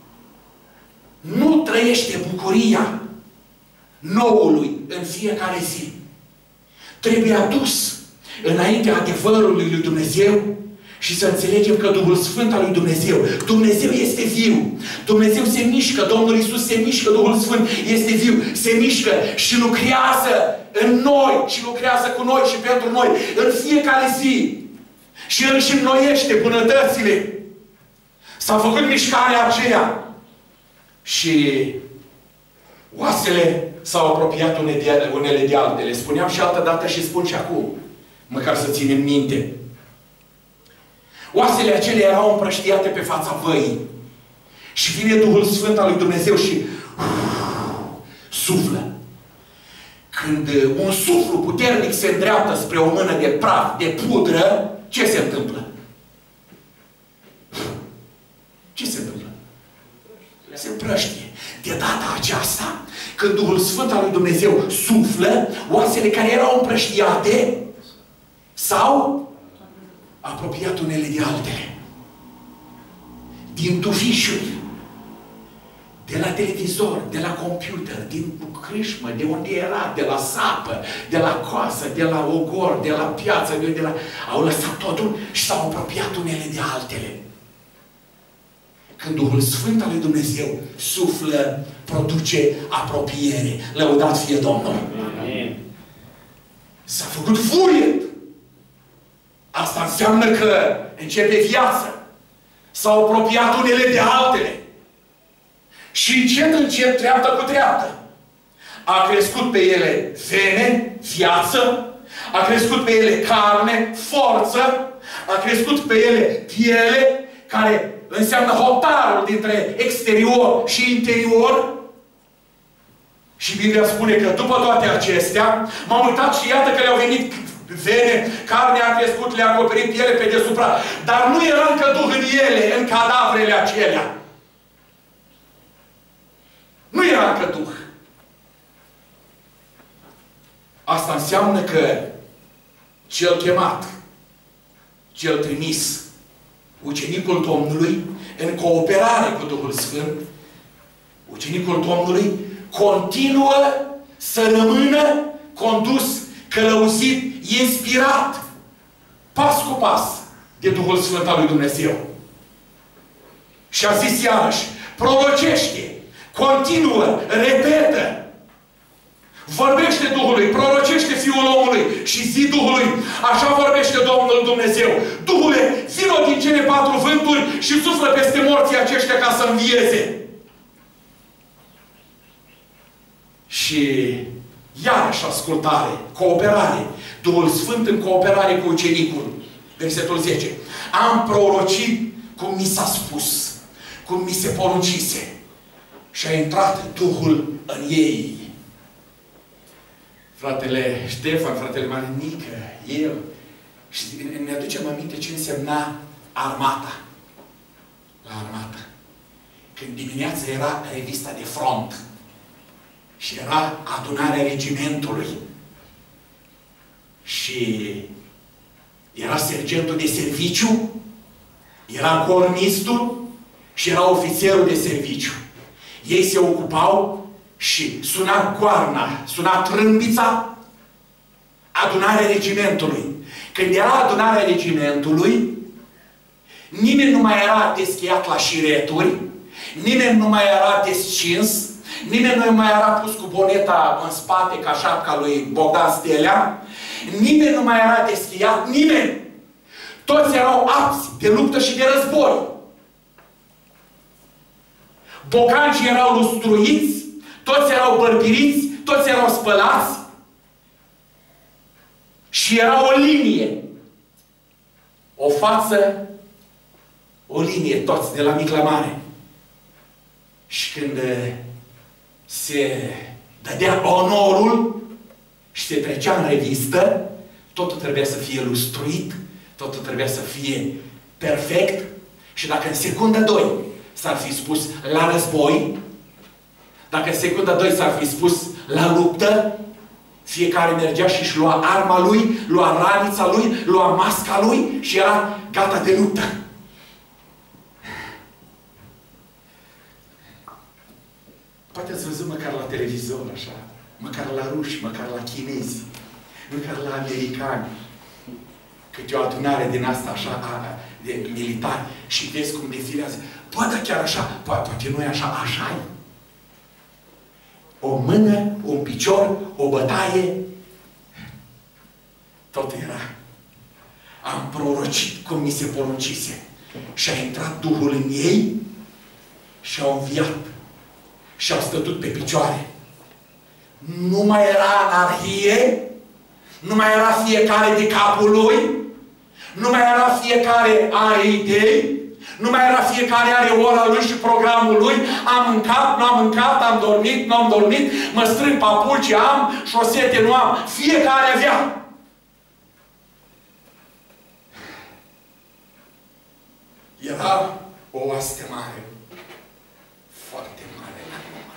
nu trăiește bucuria noului în fiecare zi, trebuie adus înaintea adevărului lui Dumnezeu și să înțelegem că Duhul Sfânt al lui Dumnezeu, Dumnezeu este viu. Dumnezeu se mișcă, Domnul Iisus se mișcă, Duhul Sfânt este viu, se mișcă și lucrează în noi și lucrează cu noi și pentru noi în fiecare zi. Și El își înnoiește bunătățile. S-a făcut mișcarea aceea. Și oasele s-au apropiat unele de altele. Spuneam și altă dată și spun și acum. Măcar să ținem minte. Oasele acelea erau împrăștiate pe fața văii. Și vine Duhul Sfânt al lui Dumnezeu și uf, suflă. Când un suflu puternic se îndreaptă spre o mână de praf, de pudră, ce se întâmplă? Ce se întâmplă? Se împrăștie. De data aceasta, când Duhul Sfânt al lui Dumnezeu suflă, oasele care erau împrăștiate s-au apropiat unele de altele. Din tufișuri, de la televizor, de la computer, din crâșmă, de unde era, de la sapă, de la coasă, de la ogor, de la piață, de la... au lăsat totul și s-au apropiat unele de altele. Când Duhul Sfânt al lui Dumnezeu suflă, produce apropiere. Lăudat fie Domnul! Amin. S-a făcut vuiet. Asta înseamnă că începe viață. S-au apropiat unele de altele. Și încet, încet, treaptă cu treaptă. A crescut pe ele vene, viață, a crescut pe ele carne, forță, a crescut pe ele piele, care înseamnă hotarul dintre exterior și interior. Și Biblia spune că după toate acestea, m-am uitat și iată că le-au venit vene, carne a crescut, le-a acoperit piele pe deasupra. Dar nu era încă Duh în ele, în cadavrele acelea. Nu era încă Duh. Asta înseamnă că cel chemat, cel trimis, ucenicul Domnului, în cooperare cu Duhul Sfânt, ucenicul Domnului continuă să rămână condus, călăuzit, inspirat, pas cu pas, de Duhul Sfânt al lui Dumnezeu. Și a zis iarăși, prorocește, continuă, repetă, vorbește Duhului, prorocește Fiul omului și zi Duhului, așa vorbește Domnul Dumnezeu. Duhule, vino din cele patru vânturi și suflă peste morții aceștia ca să învieze. Și Iarăși ascultare, cooperare. Duhul Sfânt în cooperare cu ucenicul. Versetul zece. Am prorocit cum mi s-a spus, cum mi se poruncise. Și a intrat Duhul în ei. Fratele Ștefan, fratele Marinică, eu, și ne aducem aminte ce însemna armata. La armată. Când dimineața era revista de front. Și era adunarea regimentului. Și era sergentul de serviciu, era cornistul și era ofițerul de serviciu. Ei se ocupau și suna goarna, suna trâmbița, adunarea regimentului. Când era adunarea regimentului, nimeni nu mai era deschiat la șireturi, nimeni nu mai era descins, nimeni nu mai era pus cu boneta în spate ca șapca lui Bogdan Stelea, nimeni nu mai era deschiat, nimeni. Toți erau apți de luptă și de război. Bocancii erau lustruiți, toți erau bărbiriți, toți erau spălați și era o linie. O față, o linie, toți, de la mic la mare. Și când se dădea onorul și se trecea în revistă, totul trebuia să fie lustruit, totul trebuia să fie perfect și dacă în secundă doi s-ar fi spus la război, dacă în secundă doi s-ar fi spus la luptă, fiecare mergea și își lua arma lui, lua ranița lui, lua masca lui și era gata de luptă. Poate ați văzut măcar la televizor, așa, măcar la ruși, măcar la chinezi, măcar la americani, câte o adunare din asta, așa, a, de militari, și vezi cum defilează. Poate chiar așa, poate, poate nu e așa, așa -i. O mână, un picior, o bătaie, tot era. Am prorocit cum mi se poruncise. Și a intrat Duhul în ei și au înviat. Și au stătut pe picioare. Nu mai era anarhie, nu mai era fiecare de capul lui, nu mai era fiecare are idei, nu mai era fiecare are ora lui și programul lui. Am mâncat, nu am mâncat, am dormit, nu am dormit, mă strâng papuci, am, șosete nu am. Fiecare avea. Era o oaste mare. Foarte mare la număr.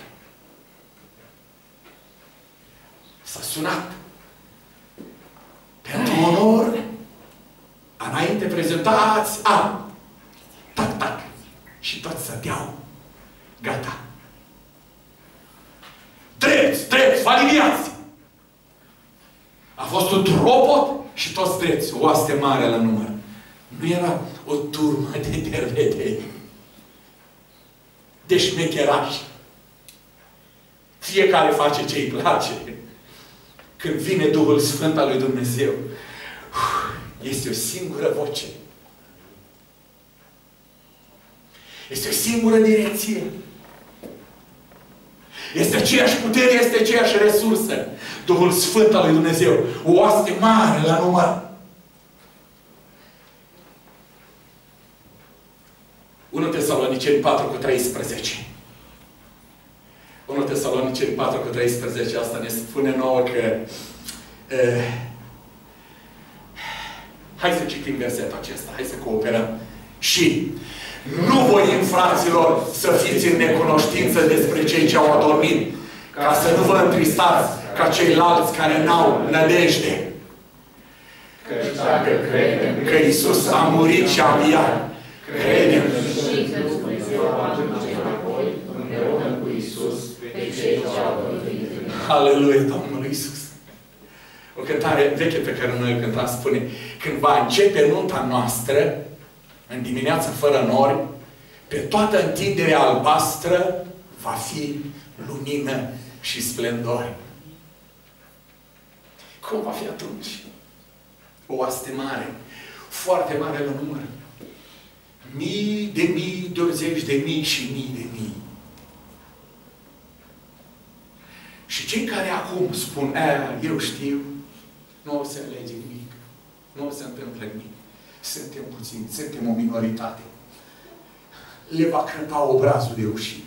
S-a sunat. Pentru onor, înainte prezentați, a, tac, tac. Și toți stăteau. Gata. Drepți, drepți, valiniați! A fost un robot și toți drepți. O oaste mare la număr. Nu era o turmă de dervedeni. De șmecherași. Fiecare face ce îi place. Când vine Duhul Sfânt al lui Dumnezeu, este o singură voce. Este o singură direcție. Este aceeași putere, este aceeași resursă. Duhul Sfânt al lui Dumnezeu. O oaste mare la număr. unu Tesaloniceni patru cu treisprezece. unu Tesaloniceni patru cu treisprezece. Asta ne spune nouă că uh, hai să citim versetul acesta. Hai să cooperăm. Și nu voim, fraților, să fiți în necunoștință despre cei ce au adormit, ca să nu vă întristați ca ceilalți care n-au nădejde. Căci dacă credem Că Iisus a murit și a înviat, credem și că Dumnezeu va aduce înapoi împreună cu Iisus pe cei ce au dormit. Aleluia Domnului Iisus. O cântare veche pe care noi o cântam spune: când va începe nunta noastră, în dimineața fără nori, pe toată întinderea albastră va fi lumină și splendor. Cum va fi atunci? O oaste mare, foarte mare la număr. Mii de mii, douăzeci de mii și mii de mii. Și cei care acum acum spun, a, eu știu, nu o să înlege nimic. Nu o să întâmplă nimic. Suntem puțini, suntem o minoritate. Le va crăpa obrazul de rușine.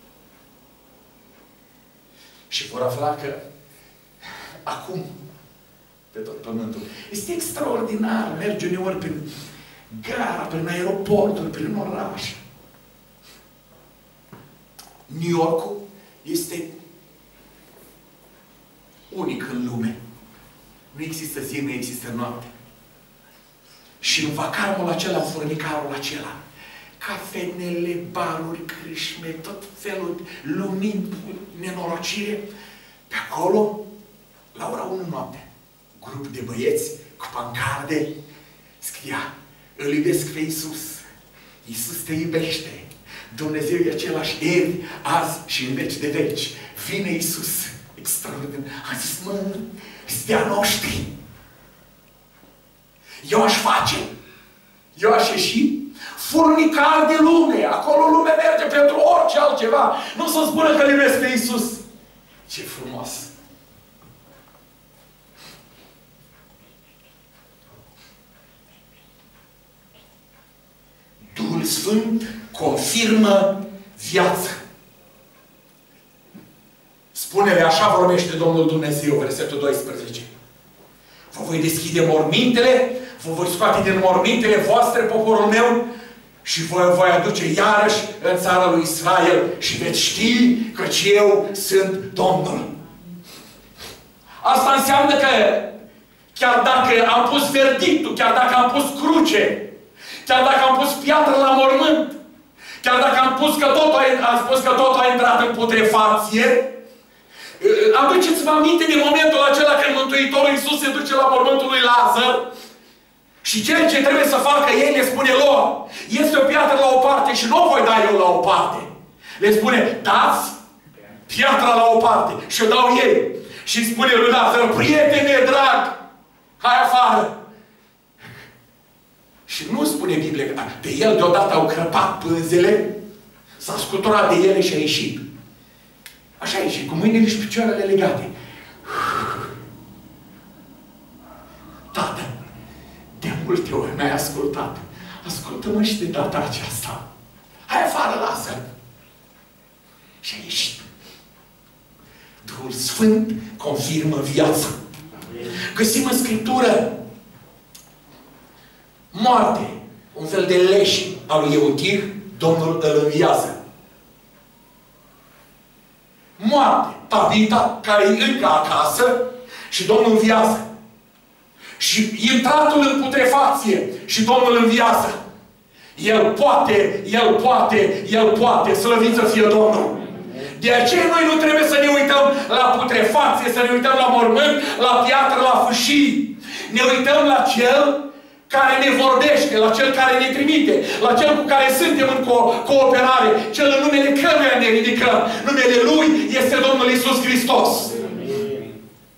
Și vor afla că acum, pe tot pământul, este extraordinar. Merge uneori prin gara, prin aeroporturi, prin oraș. New Yorkul este unic în lume. Nu există zi, nu există noapte. Și în vacarmul acela, în furnicarul acela, cafenele, baruri, crâșme, tot felul de lumini, nenorocire, pe acolo, la ora unu noapte, grup de băieți cu pancarde, scria, îl iubesc pe Iisus. Iisus te iubește. Dumnezeu e același ieri, azi și în veci de veci. Vine Iisus. Extraordinar. Am zis, mă, stea noștri. Eu aș face. Eu aș ieși furnicar de lume. Acolo lumea merge pentru orice altceva. Nu să spună că îl iubesc pe Iisus. Ce frumos! Duhul Sfânt confirmă viață. Spune-le, așa vorbește Domnul Dumnezeu, versetul doisprezece. Vă voi deschide mormintele, vă voi scoate din mormintele voastre, poporul meu, și vă voi aduce iarăși în țara lui Israel și veți ști că eu sunt Domnul. Asta înseamnă că chiar dacă am pus verdictul, chiar dacă am pus cruce, chiar dacă am pus piatră la mormânt, chiar dacă am pus că totul a, am spus că totul a intrat în putrefacție, aduceți-vă aminte de momentul acela când Mântuitorul Iisus se duce la mormântul lui Lazar și cel ce trebuie să facă ei le spune lor, este o piatră la o parte și nu o voi da eu la o parte. Le spune, dați piatra la o parte și o dau ei. Și spune lui Lazar, prietene drag, hai afară. Și nu spune Biblia că pe el deodată au crăpat pânzele, s-a scuturat de ele și a ieșit. Așa a ieșit, cu mâinile și picioarele legate. Tată, de multe ori mi-ai ascultat. Ascultă-mă și de data aceasta. Hai afară, lasă-l. Și a ieșit. Duhul Sfânt confirmă viața. Găsim în Scriptură moarte, un fel de leș al lui Eutir, Domnul îl înviază. Moarte, Tabita, care e încă acasă și Domnul înviază. Și intratul în putrefacție și Domnul înviază. El poate, El poate, El poate, slăvit să fie Domnul. De aceea noi nu trebuie să ne uităm la putrefacție, să ne uităm la mormânt, la piatră, la fâșii. Ne uităm la Cel care ne vorbește, la Cel care ne trimite, la Cel cu care suntem în co cooperare, Cel în numele căruia ne ridicăm. Numele Lui este Domnul Iisus Hristos. Amin.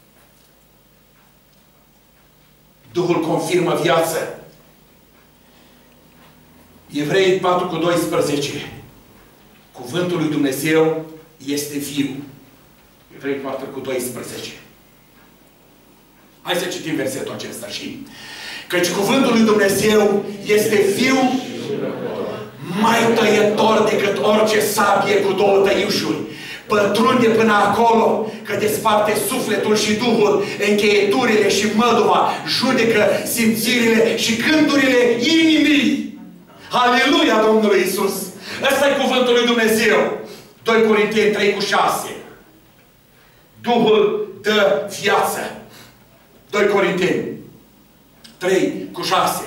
Duhul confirmă viață. Evrei patru cu doisprezece. Cuvântul lui Dumnezeu este viu. Evrei patru cu doisprezece. Hai să citim versetul acesta și... Căci cuvântul lui Dumnezeu este viu, mai tăietor decât orice sabie cu două tăiușuri. Pătrunde până acolo, că desparte sufletul și Duhul, încheieturile și măduva, judecă simțirile și gândurile inimii. Aleluia Domnului Iisus! Ăsta e cuvântul lui Dumnezeu. doi Corinteni trei cu șase. Duhul dă viață. doi Corinteni trei cu șase.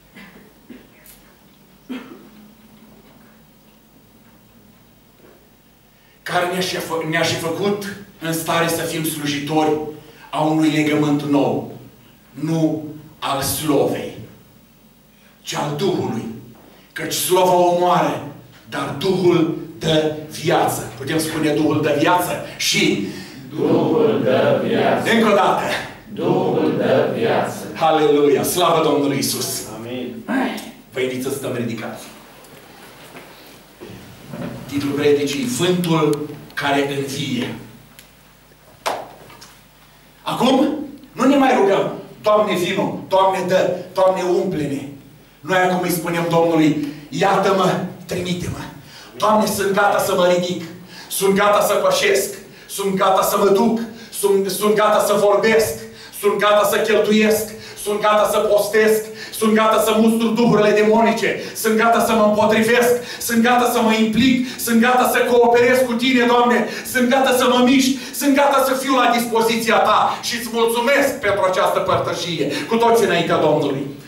Care ne-a și făcut în stare să fim slujitori a unui legământ nou. Nu al slovei, ci al Duhului. Căci slova omoară, dar Duhul dă viață. Putem spune Duhul dă viață și Duhul dă viață. Încă o dată. Duhul dă viață. Aleluia! Slavă Domnului Iisus! Amin. Vă invit să stăm ridicați. Titlul predicii, Vântul care învie. Acum, nu ne mai rugăm. Doamne, vino, Doamne, dă, Doamne, umple-ne. Noi acum îi spunem Domnului, iată-mă, trimite-mă. Doamne, sunt gata să mă ridic. Sunt gata să pășesc. Sunt gata să mă duc. Sunt, sunt gata să vorbesc. Sunt gata să cheltuiesc. Sunt gata să postesc. Sunt gata să mustru duhurile demonice. Sunt gata să mă împotrivesc. Sunt gata să mă implic. Sunt gata să cooperez cu Tine, Doamne. Sunt gata să mă mișc. Sunt gata să fiu la dispoziția Ta. Și îți mulțumesc pentru această părtășie. Cu toți înaintea Domnului.